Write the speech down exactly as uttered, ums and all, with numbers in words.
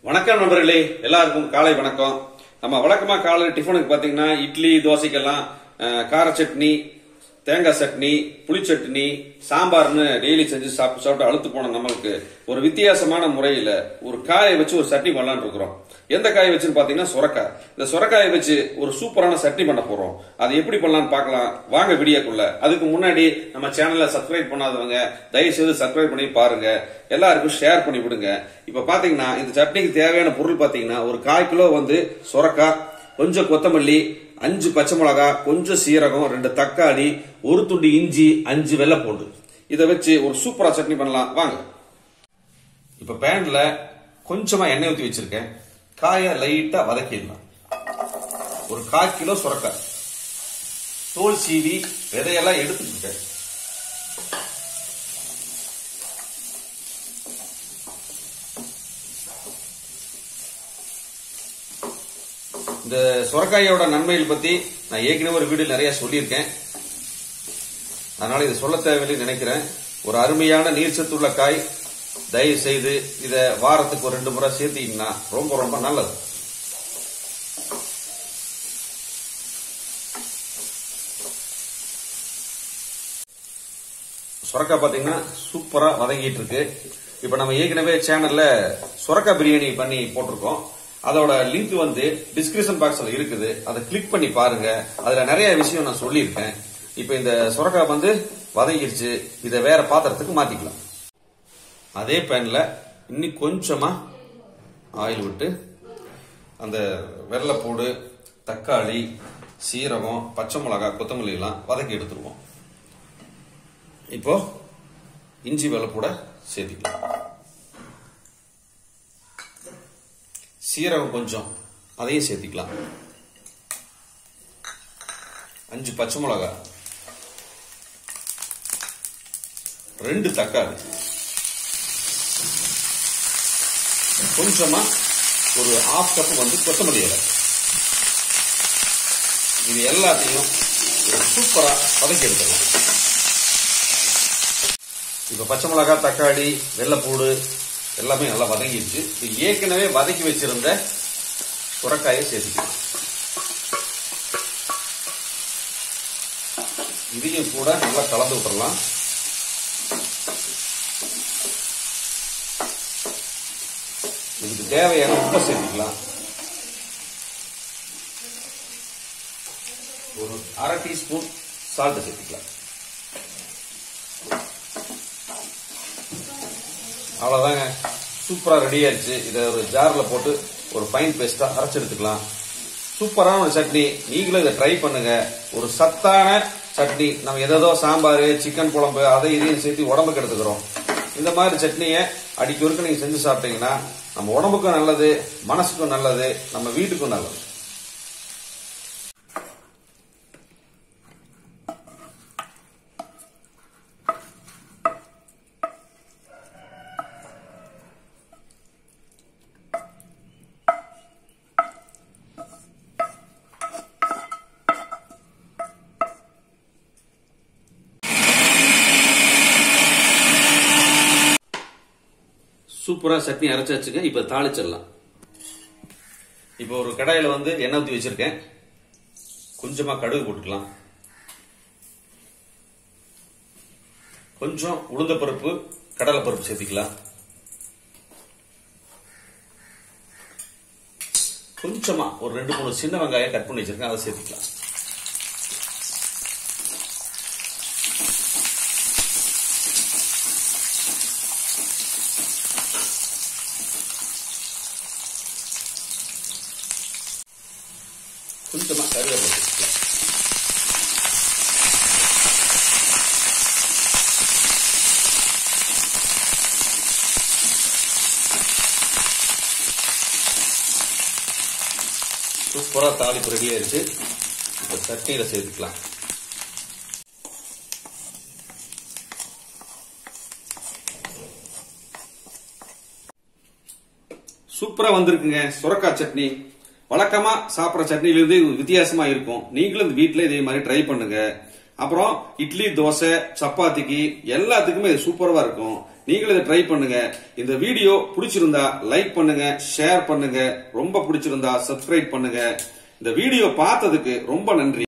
வணக்கம் நண்பர்களே, எல்லாருக்கும் காலை வணக்கம். நம்ம வழக்கமா காலை டிஃபனுக்கு பாத்தீங்கன்னா இட்லி தோசைக்கெல்லாம் கார சட்னி, தேங்காய் சட்னி, புளி சட்னி, சாம்பார்னு டெய்லி செஞ்சு சாப்பிட்டு சாப்பிட்டு அழுத்து போன நம்மளுக்கு ஒரு வித்தியாசமான முறையில ஒரு காயை வச்சு ஒரு சட்னி பண்ணலான்னு இருக்கிறோம். எந்த காயை வச்சுன்னு பாத்தீங்கன்னா சுரக்காய். இந்த சுரக்காயை வச்சு ஒரு சூப்பரான சட்னி பண்ண போறோம். அது எப்படி பண்ணலாம்னு பாக்கலாம் வாங்க வீடியோக்குள்ள. அதுக்கு முன்னாடி நம்ம சேனலை சப்ஸ்கிரைப் பண்ணாதவங்க தயவு செய்து சப்ஸ்கிரைப் பண்ணி பாருங்க, எல்லாருக்கும் ஷேர் பண்ணி விடுங்க. இப்ப பாத்தீங்கன்னா இந்த சட்னிக்கு தேவையான பொருள் பாத்தீங்கன்னா ஒரு கால் கிலோ வந்து சுரக்காய், கொஞ்சம் கொத்தமல்லி, அஞ்சு பச்சை மிளகா, கொஞ்சம் சீரகம், ரெண்டு தக்காளி, ஒரு துண்டு இஞ்சி, அஞ்சு வெள்ளைப்பூண்டு. இதை வச்சு ஒரு சூப்பரா சட்னி பண்ணலாம் வாங்க. இப்ப பேன்ல கொஞ்சமா எண்ணெய் ஊற்றி வச்சிருக்கேன். காயை லைட்டா வதக்கிடலாம். ஒரு கால் கிலோ சுரக்காய் தோல் சீவி விதையெல்லாம் எடுத்துக்கிட்டேன். இந்த சுரக்காயோட நன்மைகள் பத்தி நான் ஏற்கனவே ஒரு வீடியோ நிறைய சொல்லியிருக்கேன், அதனால இதை சொல்ல தேவையில்லை நினைக்கிறேன். ஒரு அருமையான நீர்ச்சத்துள்ள காய். தயவு செய்து இத வாரத்துக்கு ஒரு ரெண்டு முறை சேர்த்தீங்கன்னா ரொம்ப ரொம்ப நல்லது. சுரக்காய் பாத்தீங்கன்னா சூப்பரா வதங்கிட்டு இருக்கு. இப்ப நம்ம ஏற்கனவே சேனல்ல சுரக்காய் பிரியாணி பண்ணி போட்டிருக்கோம். அதோட லிங்க் வந்து டிஸ்கிரிப்ஷன் பாக்ஸ்ல இருக்குது, அதை கிளிக் பண்ணி பாருங்க. அதுல நிறைய விஷயம் நான் சொல்லியிருக்கேன். இப்ப இந்த சுரக்காய் வந்து வதங்கிருச்சு. இதை வேற பாத்திரத்துக்கு மாத்திக்கலாம். அதே பேன்ல இன்னும் கொஞ்சமா ஆயில் விட்டு அந்த வெள்ளைப்பூடு, தக்காளி, சீரகம், பச்சை மிளகாய், கொத்தமல்லி எல்லாம் வதக்கி எடுத்துருவோம். இப்போ இஞ்சி வெள்ளைப்பூட சேர்த்துக்கலாம். சீரகம் கொஞ்சம் அதையும் சேர்த்துக்கலாம். அஞ்சு பச்சை மிளகாய், ரெண்டு தக்காளி, கொஞ்சமா ஒரு ஹாஃப் கப் வந்து கொத்தமல்லி இலை. இது எல்லாத்தையும் சூப்பரா வதக்கி எடுத்துக்கலாம். இப்ப பச்சை மிளகாய், தக்காளி, வெள்ளைப்பூடு எல்லாமே நல்லா வதங்கிடுச்சு. ஏற்கனவே வதக்கி வச்சிருந்த சுரக்காயை சேர்த்துக்கலாம். இதையும் கூட நல்லா கலந்து விட்டுறலாம். இதுக்கு தேவையான உப்பை சேர்த்துக்கலாம். ஒரு அரை டீஸ்பூன் சால்ட் சேர்த்துக்கலாம். அவ்வளவுதாங்க, சூப்பரா ரெடி ஆயிடுச்சு. இதை ஒரு ஜார்ல போட்டு ஒரு ஃபைன் பேஸ்டா அரைச்சு எடுத்துக்கலாம். சூப்பரான ஒரு சட்னி. நீங்களும் இதை ட்ரை பண்ணுங்க. ஒரு சத்தான சட்னி. நம்ம எதோ சாம்பார், சிக்கன் குழம்பு அதை இதையும் சேர்த்து உடம்புக்கு எடுத்துக்கிறோம். இந்த மாதிரி சட்னியை அடிக்க ஒருக்க நீங்க செஞ்சு சாப்பிட்டீங்கன்னா நம்ம உடம்புக்கும் நல்லது, மனசுக்கும் நல்லது, நம்ம வீட்டுக்கும் நல்லது. சூப்பரா சட்னி அரைச்சாச்சுங்க. இப்ப தாளிச்சிடலாம். இப்ப ஒரு கடாயில வந்து எண்ணெய் ஊற்றி வச்சிருக்கேன். கொஞ்சமா கடுகு போட்டுக்கலாம். கொஞ்சம் உளுந்த பருப்பு, கடலை பருப்பு சேர்த்துக்கலாம். கொஞ்சமா ஒரு ரெண்டு மூணு சின்ன வெங்காயம் கட் பண்ணி வச்சிருக்கேன், அதை சேர்த்துக்கலாம். கொஞ்சமா கருவேப்பிலை சேர்த்துக்கலாம். சூப்பரா தாளிப்பு ரெடி ஆயிடுச்சு. இப்ப சட்னியில சேர்த்துக்கலாம். சூப்பரா வந்திருக்குங்க சுரக்காய் சட்னி. வழக்கமா சாப்பிட்ற சட்னியிலிருந்து வித்தியாசமா இருக்கும். நீங்களும் வீட்டுல இதே மாதிரி ட்ரை பண்ணுங்க. அப்புறம் இட்லி, தோசை, சப்பாத்திக்கு எல்லாத்துக்குமே இது சூப்பரா இருக்கும். நீங்களும் இதை ட்ரை பண்ணுங்க. இந்த வீடியோ பிடிச்சிருந்தா லைக் பண்ணுங்க, ஷேர் பண்ணுங்க, ரொம்ப பிடிச்சிருந்தா சப்ஸ்கிரைப் பண்ணுங்க. இந்த வீடியோ பார்த்ததுக்கு ரொம்ப நன்றி.